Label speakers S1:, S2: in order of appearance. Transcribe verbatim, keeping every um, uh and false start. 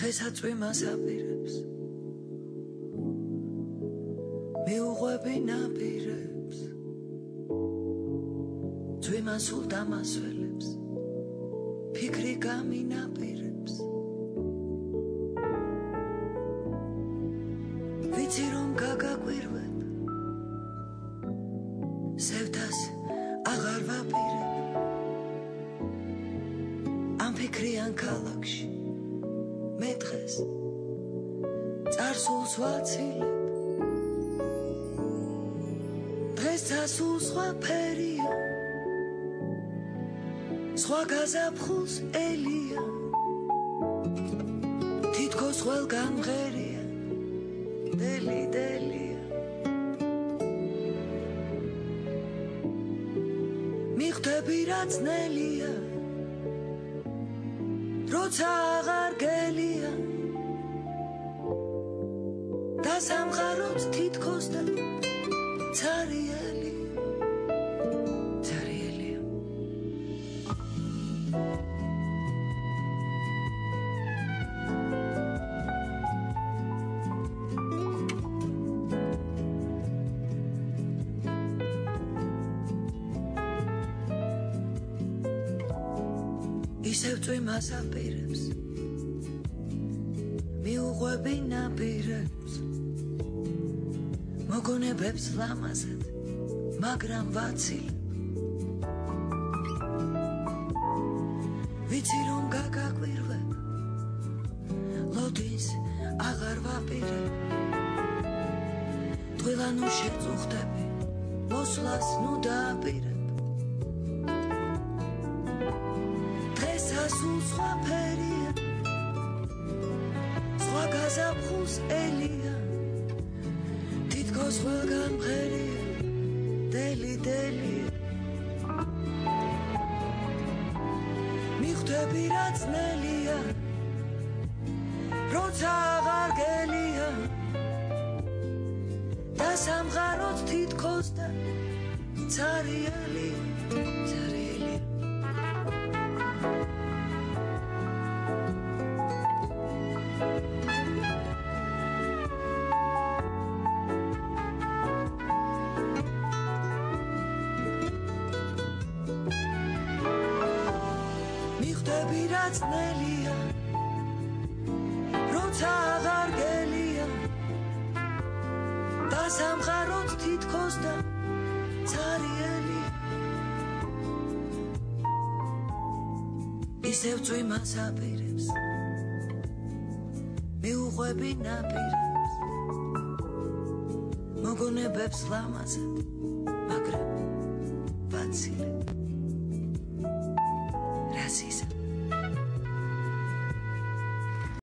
S1: დღესაც წვიმას აპირებს მიუღვები ნაპირებს წვიმასულ დამასველებს ფიქრი გამინაპირებს ვიცი რომ გაგაკვირვებ სევდას აღარ ვაპირებ ამ ფიქრიან ქალაქში მე დღეს წარსულს ვაცილებ დღეს წასულ სხვა ფერია სხვა გაზაფხულს ელია თითქოს ყველგან მღერია დელი დელია მიხვდები რა ძნელია როცა აღარ გელია და სამყაროც თითქოს და ცარიელი ცარიელია ისევ წვიმას აპირებს მიუღვები ნაპირებს მოგონებებს ლამაზად მაგრამ ვაცილებ ვიცი რომ გაგაკვირვებ ლოდინს აღარ ვაპირებ თვილა ნუ შეწუხდები მოსვლას ნუ დააპირებ ასულ სხვა ფერია სხვა გაზაფხულს ელია თითქოს ყველგან მღერია დელი დელია მიხვდები რა ძნელია როცა აღარ გელია და სამყაროც თითქოს და ცარიელია ცარიელია მიხვდები რა ძნელია როცა აღარ გელია და სამყაროც თითქოს და ცარიელი ისევ წვიმას აპირებს მიუღვები ნაპირებს მოგონებებს ლამაზად მაგრამ ვაცილებ რას ისა